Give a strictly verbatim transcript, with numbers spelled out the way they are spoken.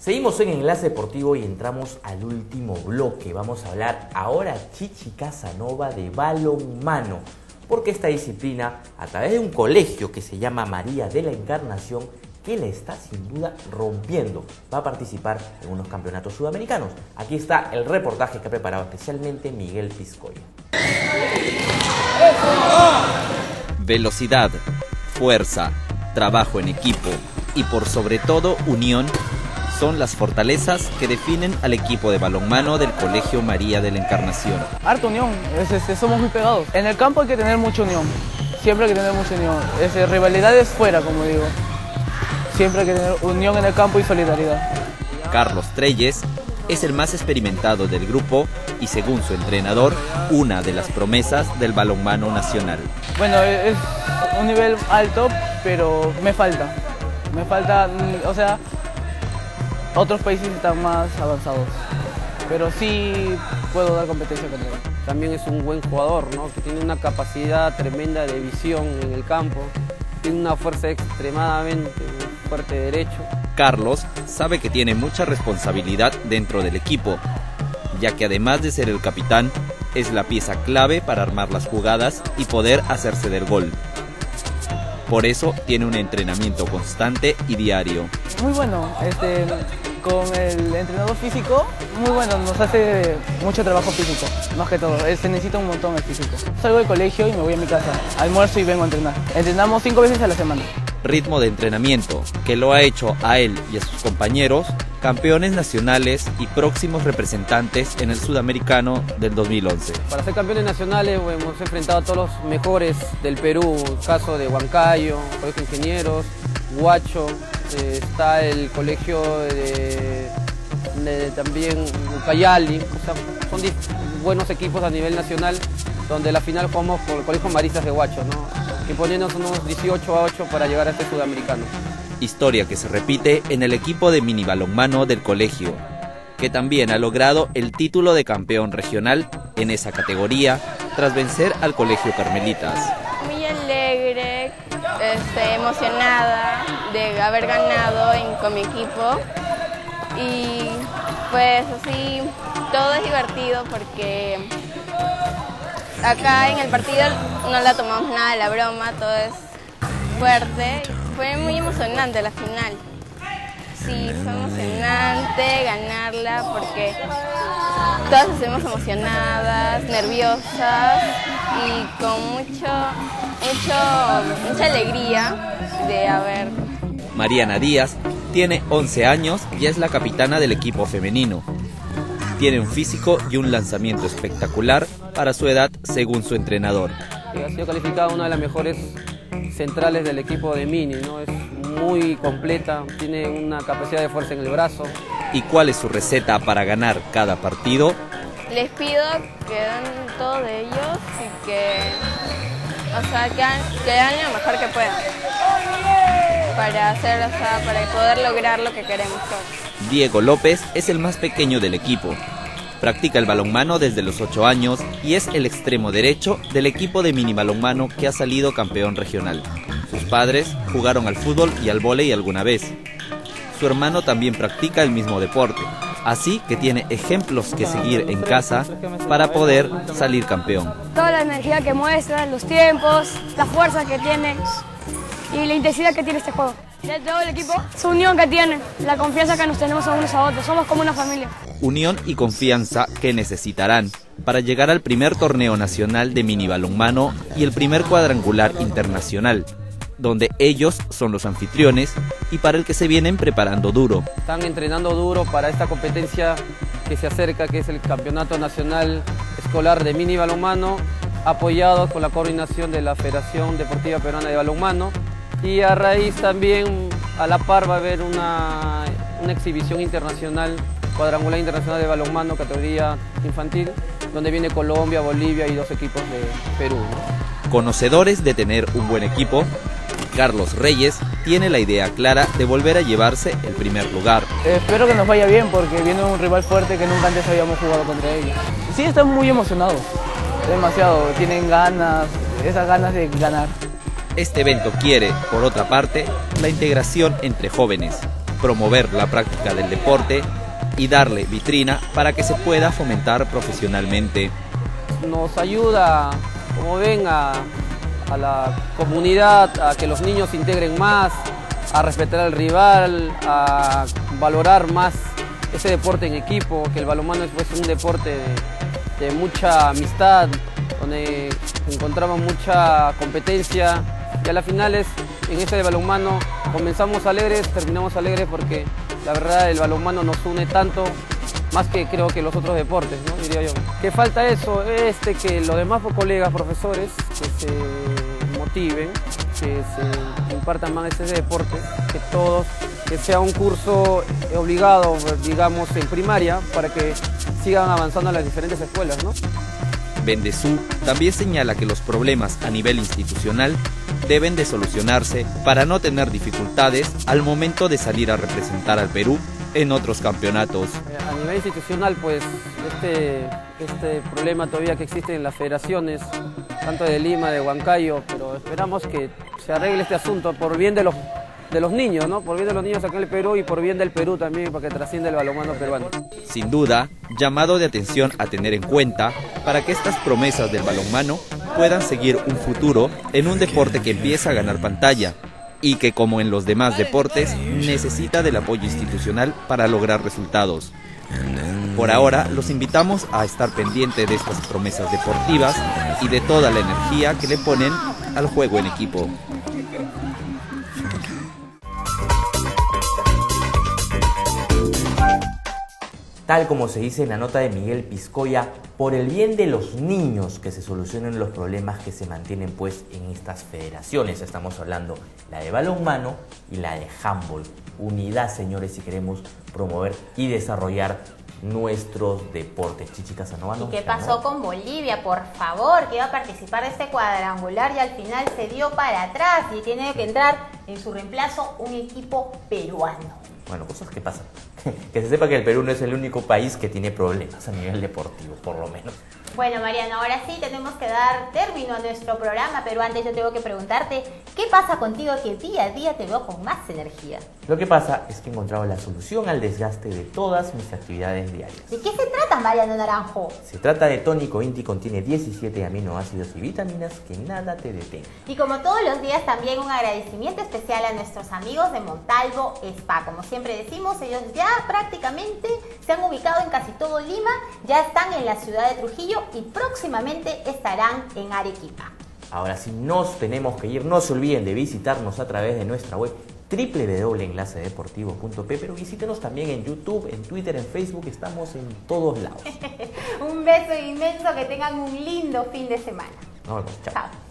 Seguimos en Enlace Deportivo y entramos al último bloque. Vamos a hablar ahora, Chichi Casanova, de balonmano, porque esta disciplina, a través de un colegio que se llama María de la Encarnación, que la está sin duda rompiendo, va a participar en unos campeonatos sudamericanos. Aquí está el reportaje que ha preparado especialmente Miguel Piscoya. Velocidad, fuerza, trabajo en equipo y por sobre todo unión son las fortalezas que definen al equipo de balonmano del Colegio María de la Encarnación. Harta unión, es, es, somos muy pegados. En el campo hay que tener mucha unión, siempre hay que tener mucha unión. Es, rivalidades fuera, como digo. Siempre hay que tener unión en el campo y solidaridad. Carlos Treyes es el más experimentado del grupo y, según su entrenador, una de las promesas del balonmano nacional. Bueno, es un nivel alto, pero me falta. Me falta, o sea, otros países están más avanzados, pero sí puedo dar competencia contra él. También es un buen jugador, ¿no? Que tiene una capacidad tremenda de visión en el campo, tiene una fuerza extremadamente fuerte de derecho. Carlos sabe que tiene mucha responsabilidad dentro del equipo, ya que además de ser el capitán, es la pieza clave para armar las jugadas y poder hacerse del gol. Por eso tiene un entrenamiento constante y diario. Muy bueno, este, con el entrenador físico, muy bueno, nos hace mucho trabajo físico, más que todo, se necesita un montón el físico. Salgo del colegio y me voy a mi casa, almuerzo y vengo a entrenar. Entrenamos cinco veces a la semana. Ritmo de entrenamiento que lo ha hecho a él y a sus compañeros campeones nacionales y próximos representantes en el sudamericano del dos mil once. Para ser campeones nacionales hemos enfrentado a todos los mejores del Perú, el caso de Huancayo, Colegio de Ingenieros, Huacho, eh, está el colegio de, de también Ucayali, o sea, son buenos equipos a nivel nacional, donde la final jugamos por el Colegio Maristas de Huacho, ¿no? Que poniéndonos unos dieciocho a ocho para llegar a este sudamericano. Historia que se repite en el equipo de mini balonmano del colegio, que también ha logrado el título de campeón regional en esa categoría tras vencer al Colegio Carmelitas. Muy alegre, este, emocionada de haber ganado en, con mi equipo y pues así todo es divertido porque acá en el partido no la tomamos nada de la broma, todo es fuerte. Fue muy emocionante la final. Sí, fue emocionante ganarla porque todas estuvimos emocionadas, nerviosas y con mucho, mucho, mucha alegría de haber. Mariana Díaz tiene once años y es la capitana del equipo femenino. Tiene un físico y un lanzamiento espectacular para su edad, según su entrenador. Ha sido calificada una de las mejores centrales del equipo de mini, ¿no? Es muy completa, tiene una capacidad de fuerza en el brazo. ¿Y cuál es su receta para ganar cada partido? Les pido que den todo de ellos y que, o sea, que, hagan, que hagan lo mejor que puedan para hacer, o sea, para poder lograr lo que queremos todos. Diego López es el más pequeño del equipo. Practica el balonmano desde los ocho años y es el extremo derecho del equipo de mini balonmano que ha salido campeón regional. Sus padres jugaron al fútbol y al vóley alguna vez. Su hermano también practica el mismo deporte, así que tiene ejemplos que seguir en casa para poder salir campeón. Toda la energía que muestra, los tiempos, la fuerza que tiene y la intensidad que tiene este juego. De todo el equipo, su unión que tiene, la confianza que nos tenemos a unos a otros, somos como una familia. Unión y confianza que necesitarán para llegar al primer torneo nacional de mini balonmano y el primer cuadrangular internacional, donde ellos son los anfitriones y para el que se vienen preparando duro. Están entrenando duro para esta competencia que se acerca, que es el Campeonato Nacional Escolar de Mini Balonmano, apoyados con la coordinación de la Federación Deportiva Peruana de Balonmano. Y a raíz también, a la par, va a haber una, una exhibición internacional, cuadrangular internacional de balonmano, categoría infantil, donde viene Colombia, Bolivia y dos equipos de Perú, ¿no? Conocedores de tener un buen equipo, Carlos Reyes tiene la idea clara de volver a llevarse el primer lugar. Eh, espero que nos vaya bien porque viene un rival fuerte que nunca antes habíamos jugado contra ellos. Sí, están muy emocionados, demasiado, tienen ganas, esas ganas de ganar. Este evento quiere, por otra parte, la integración entre jóvenes, promover la práctica del deporte y darle vitrina para que se pueda fomentar profesionalmente. Nos ayuda, como ven, a, a la comunidad, a que los niños se integren más, a respetar al rival, a valorar más ese deporte en equipo, que el balonmano es pues, un deporte de, de mucha amistad, donde encontramos mucha competencia y a la final es, en este de balonmano comenzamos alegres, terminamos alegres porque la verdad el balonmano nos une tanto, más que creo que los otros deportes, ¿no? Diría yo. ¿Qué falta eso? Este, que los demás colegas, profesores, que se motiven, que se impartan más ese deporte, que todos, que sea un curso obligado, digamos, en primaria, para que sigan avanzando en las diferentes escuelas, ¿no? Bendezú también señala que los problemas a nivel institucional deben de solucionarse para no tener dificultades al momento de salir a representar al Perú en otros campeonatos. A nivel institucional, pues, este, este problema todavía que existe en las federaciones, tanto de Lima, de Huancayo, pero esperamos que se arregle este asunto por bien de los, de los niños, ¿no? Por bien de los niños acá en el Perú y por bien del Perú también, para que trascienda el balonmano peruano. Sin duda, llamado de atención a tener en cuenta para que estas promesas del balonmano puedan seguir un futuro en un deporte que empieza a ganar pantalla y que, como en los demás deportes, necesita del apoyo institucional para lograr resultados. Por ahora, los invitamos a estar pendientes de estas promesas deportivas y de toda la energía que le ponen al juego en equipo. Tal como se dice en la nota de Miguel Piscoya, por el bien de los niños que se solucionen los problemas que se mantienen pues en estas federaciones. Estamos hablando la de balonmano y la de handball. Unidad, señores, si queremos promover y desarrollar nuestros deportes. Chichi Casanova. ¿Y qué pasó con Bolivia? Por favor, que iba a participar de este cuadrangular y al final se dio para atrás y tiene que entrar en su reemplazo un equipo peruano. Bueno, cosas que pasan. Que se sepa que el Perú no es el único país que tiene problemas a nivel deportivo, por lo menos. Bueno, Mariano, ahora sí tenemos que dar término a nuestro programa, pero antes yo tengo que preguntarte, ¿qué pasa contigo que día a día te veo con más energía? Lo que pasa es que he encontrado la solución al desgaste de todas mis actividades diarias. ¿De qué se trata, Mariano Naranjo? Se trata de tónico Inti, contiene diecisiete aminoácidos y vitaminas que nada te detenga. Y como todos los días, también un agradecimiento especial a nuestros amigos de Montalvo Spa. Como siempre decimos, ellos ya prácticamente se han ubicado en casi todo Lima, ya están en la ciudad de Trujillo y próximamente estarán en Arequipa. Ahora sí, nos tenemos que ir. No se olviden de visitarnos a través de nuestra web doble u doble u doble u punto enlace deportivo punto pe, pero visítenos también en YouTube, en Twitter, en Facebook, estamos en todos lados. Un beso inmenso, que tengan un lindo fin de semana. Nos vemos, chao. Chao.